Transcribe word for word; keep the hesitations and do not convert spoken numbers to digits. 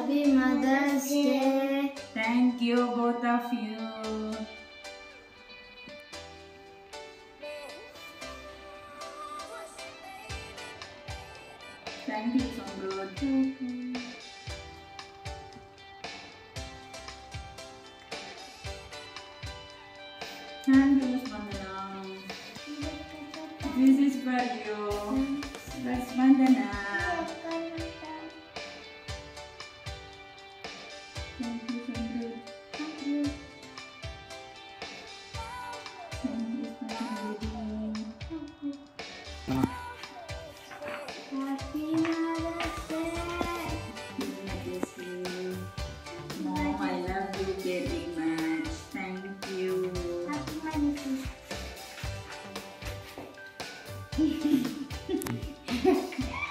Happy Mother's Day. Thank you, both of you. Thank you, Samrudh. Mm-hmm. Thank you, Spandana. This is for you. That's Spandana. Thank you, Samrudh. Thank you. Thank you, Spandana. Happy Mother's Day. Mom, I love you very much. Thank you. Happy Mother's Day.